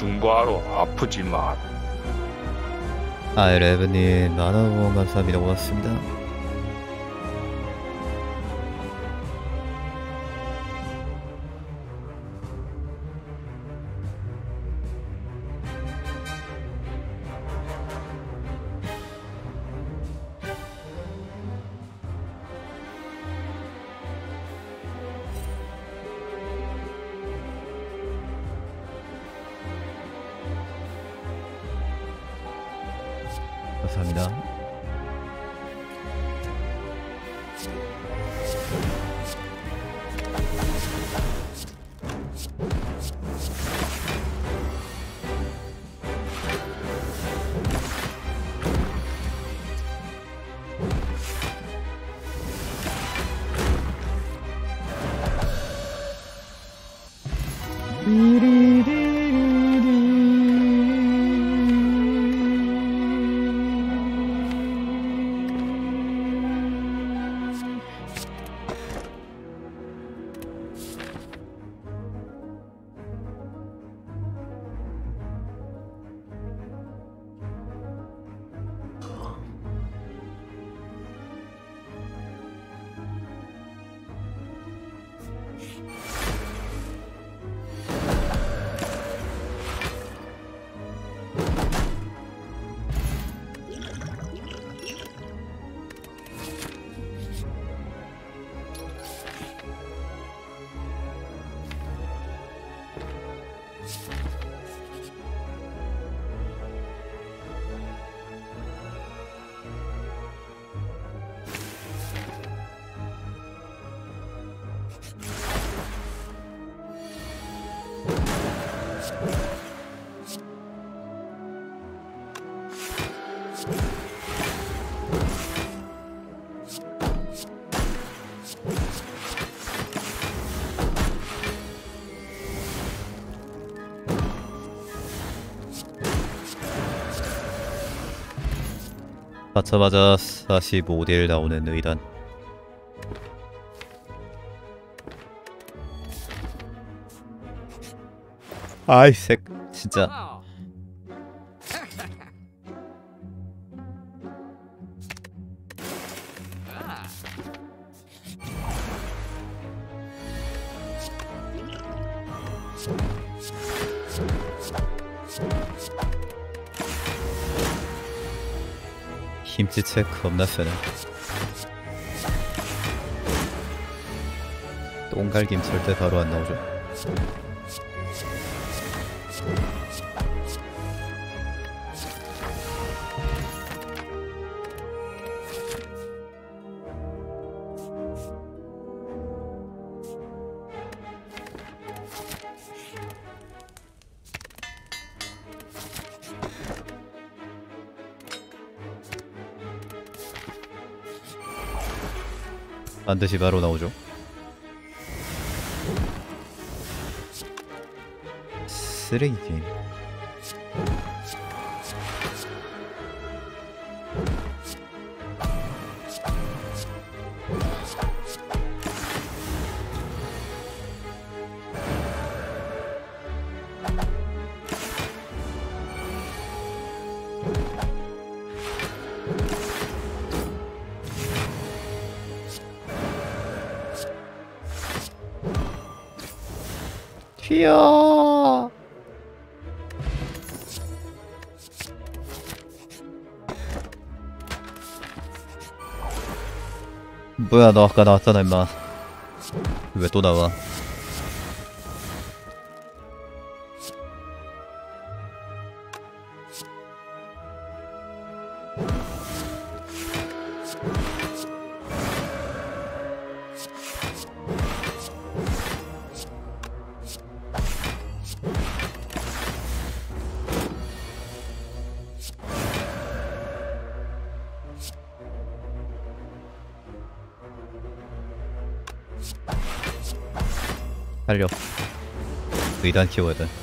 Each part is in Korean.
중과로 아프지 마라. 레브님 만원 감사합니다. 고맙습니다. 감사합니다. 받자마자 45대1 나오는 의단. 아이 색 진짜. 김치채 겁나 세네. 똥갈김 절대 바로 안 나오죠. 반드시 바로 나오죠. 쓰레기 게임. 튀어. 뭐야, 너 아까 나왔잖아 임마. 왜 또 나와? 살려. 의단 키워야 돼.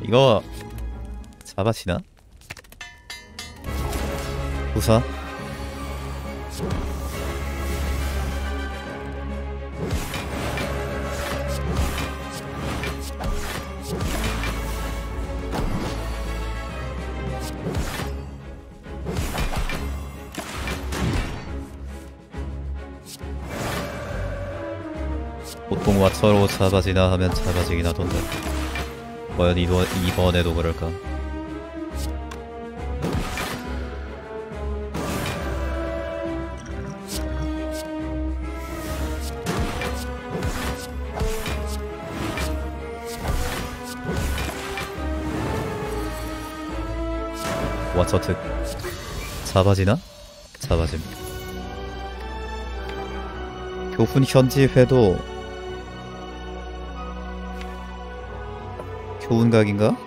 이거 잡아치나? 부사? 보통 왓처로 잡아지나 하면 잡아지긴 하던데 과연 이번에도 그럴까? 왓처 특 잡아지나? 잡아짐. 교훈 현지 회도 교훈각인가?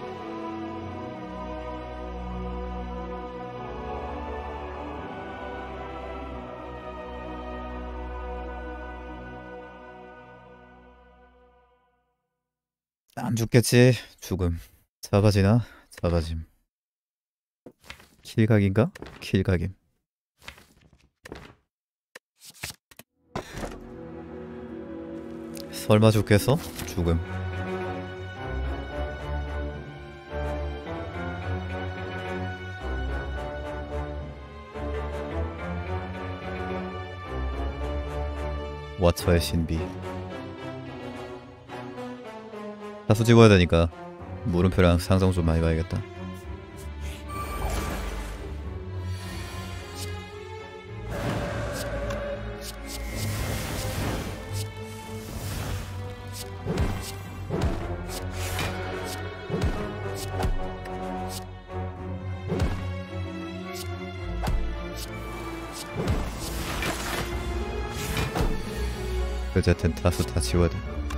안 죽겠지. 죽음. 잡아지나? 잡아짐. 킬각인가? 킬각임. 설마 죽겠어? 죽음. 왓처의 신비. 다수 찍어야 되니까 물음표랑 상성 좀 많이 봐야겠다. 어쨌든 다수 다 지워야 돼.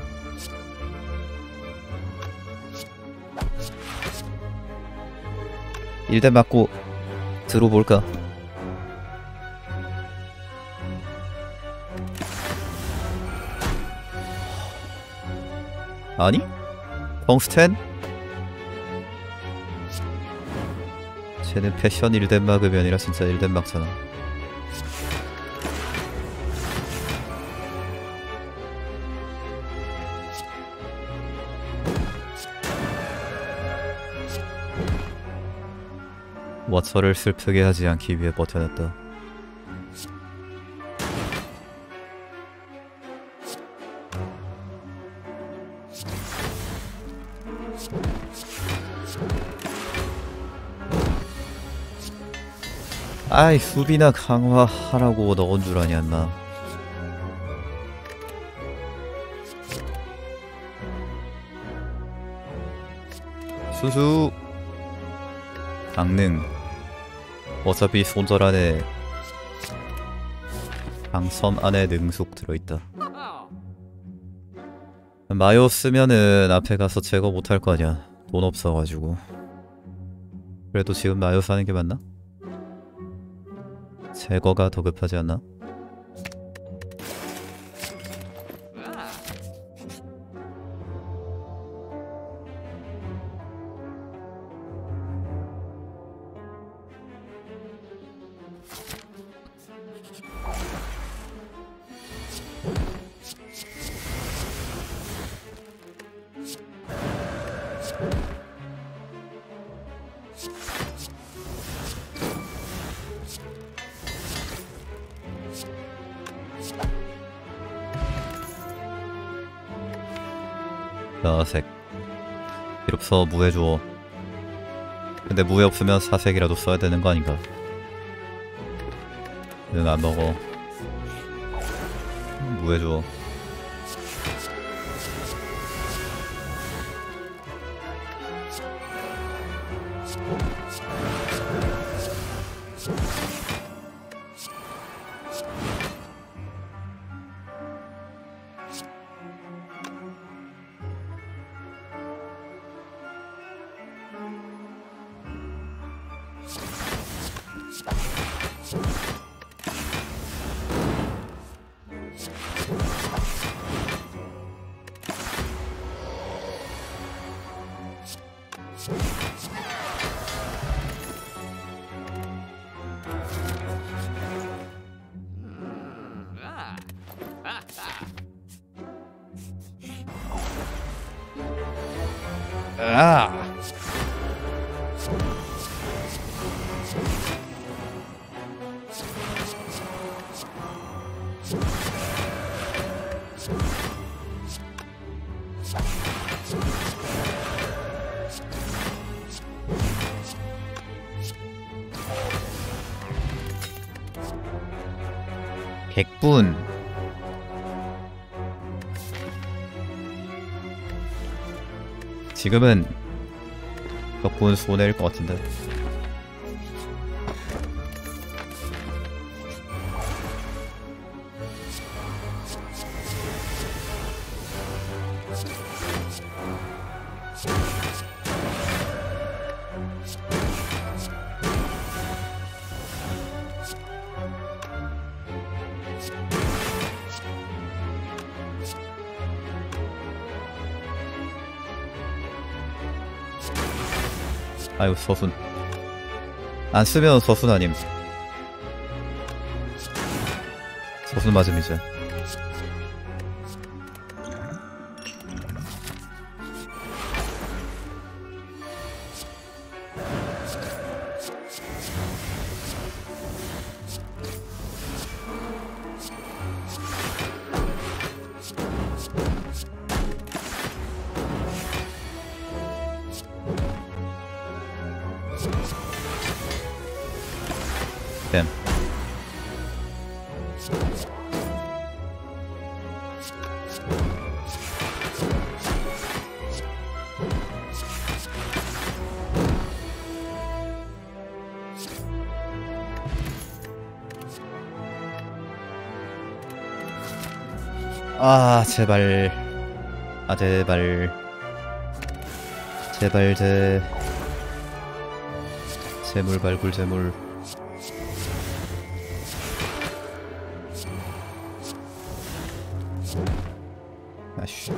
일대 맞고 들어볼까? 아니? 텅스텐? 쟤는 패션 1대 막음이 아니라 진짜 1대 막잖아. 왓처를 슬프게 하지 않기 위해 버텨냈다. 아이 수비나 강화하라고 넣은 줄 아냐 인마. 수수 강능. 어차피 손절 안에 강섬 안에 능숙 들어있다. 마요 쓰면은 앞에 가서 제거 못할 거 아니야. 돈 없어가지고. 그래도 지금 마요 사는 게 맞나? 제거가 더 급하지 않나? 나색 필요 없어. 무해 줘. 근데 무해 없으면 사색이라도 써야 되는 거 아닌가? 응, 안 먹어. 무해 줘. 아! 백분. 지금은 덕분 손해일 것 같은데. 아유, 서순. 안 쓰면 서순 아님. 서순 맞음 이제. 뱀. 아, 제발. 아, 제발. 제발, 재물 발굴, 재물. 아씨.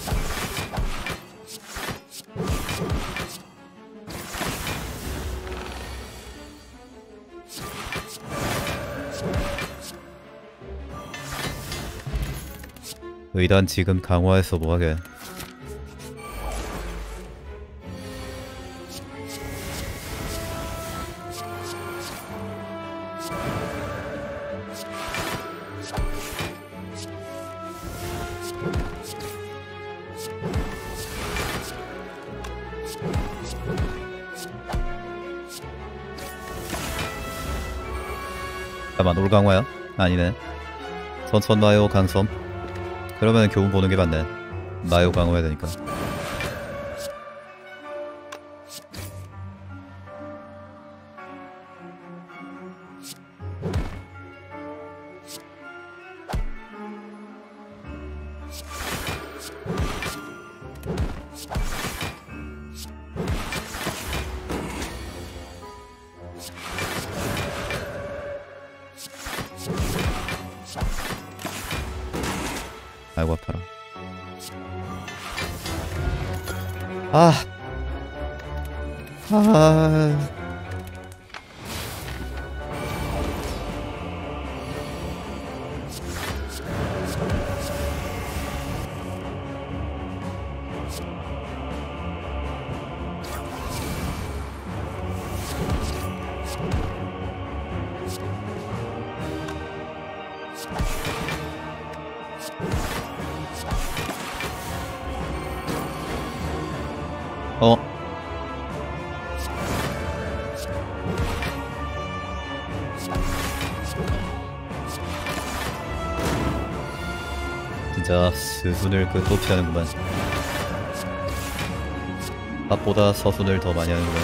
의단 지금 강화해서 뭐하게. 잠깐만, 올강화야? 아니네. 선천 마요 강섬. 그러면 교훈 보는 게 맞네. 마요 강화해야 되니까. 아이고 아파라. 아. 어. 진짜 스순을 끝도 피하는구만. 밥보다 서순을 더 많이 하는구만.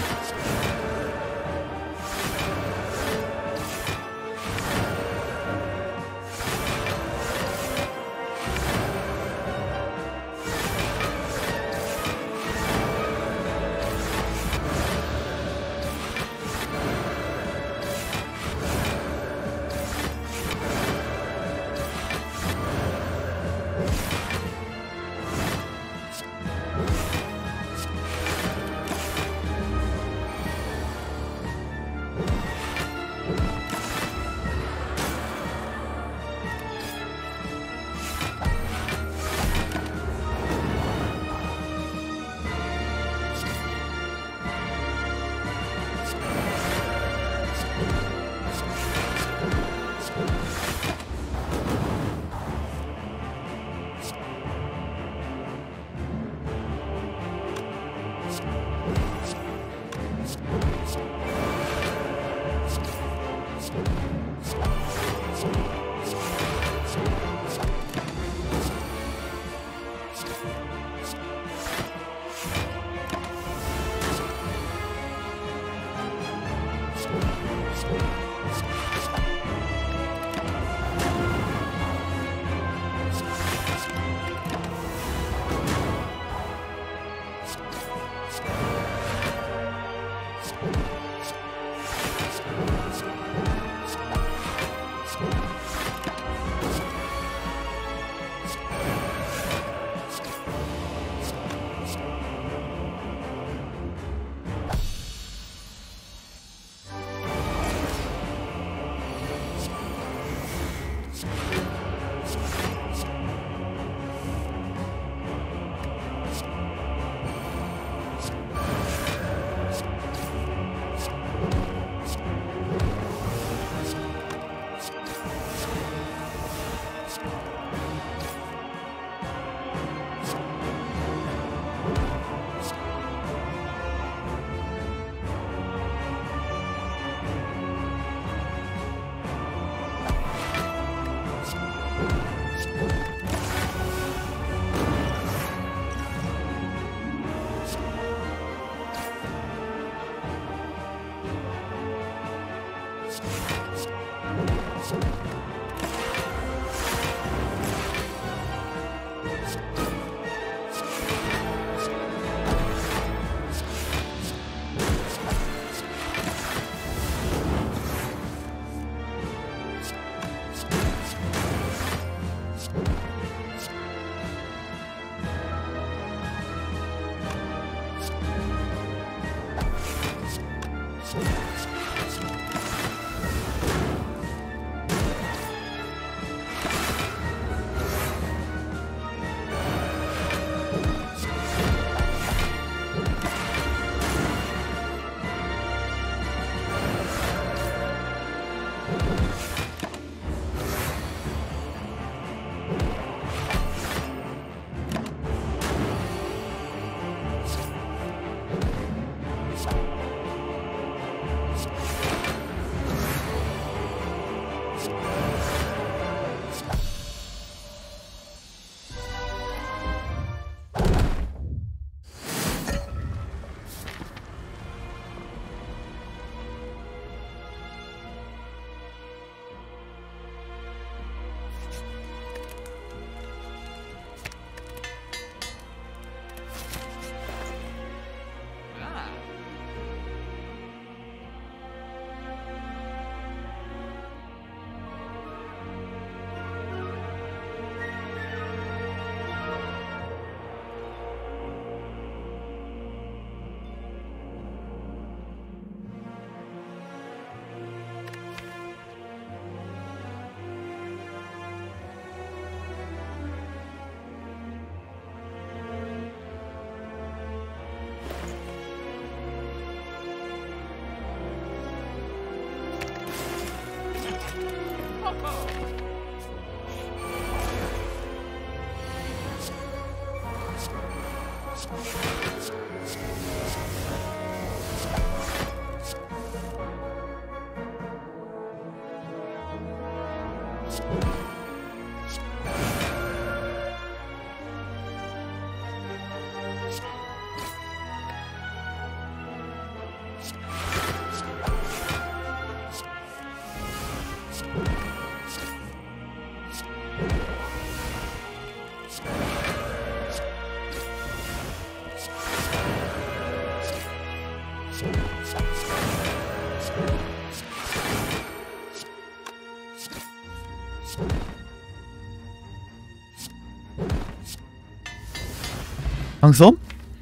방섬?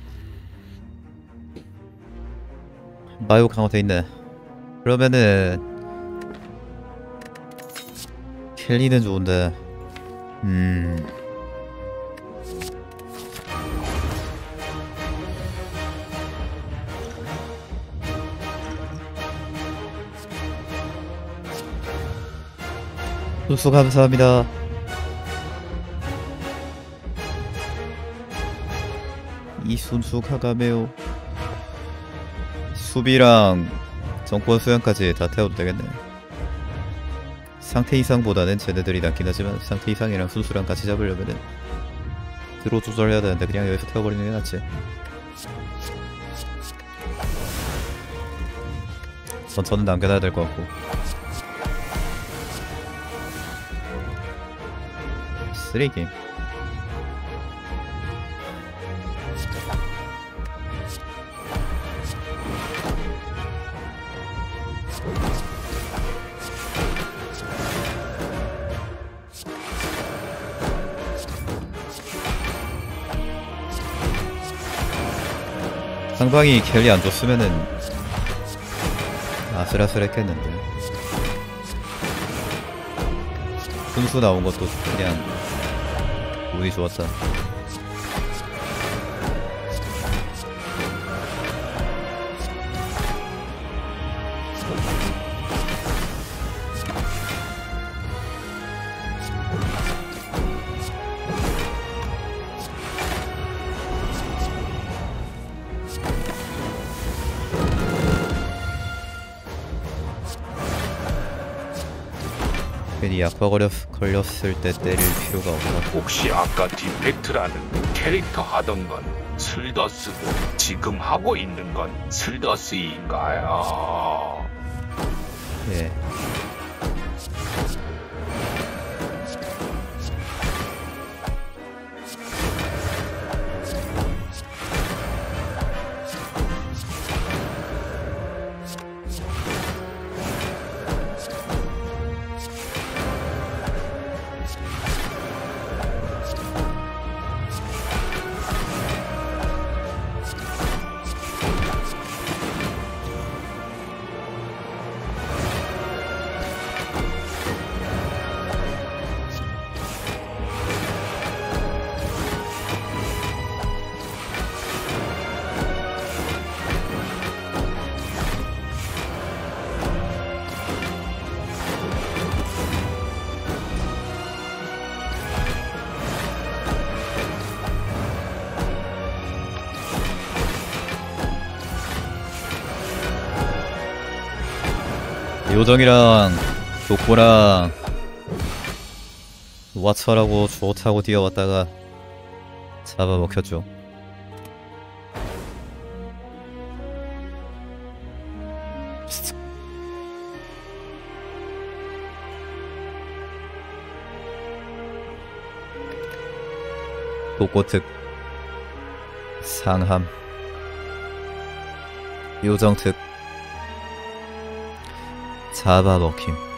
마요 강화돼 있네. 그러면은 켈리는 좋은데 수수 감사합니다. 이순수 가가메오. 수비랑 정권 수양까지 다 태워도 되겠네. 상태 이상보다는 쟤네들이 낫긴 하지만 상태 이상이랑 순수랑 같이 잡으려면은 드로 조절해야 되는데 그냥 여기서 태워버리는 게 낫지. 저는 남겨놔야 될 것 같고. 쓰레기. 상방이 켈리 안 줬으면은 아슬아슬했겠는데. 분수 나온 것도 그냥 운이 좋았다. 괜히 약화 걸렸을 때 때릴 필요가 없다. 혹시 아까 디펙트라는 캐릭터 하던 건 슬더스고 지금 하고 있는 건 슬더스인가요? 예. 요정이랑 독보랑 와처라고 좋다고 뛰어왔다가 잡아먹혔죠. 독고특 상함 요정특 잡아먹힘.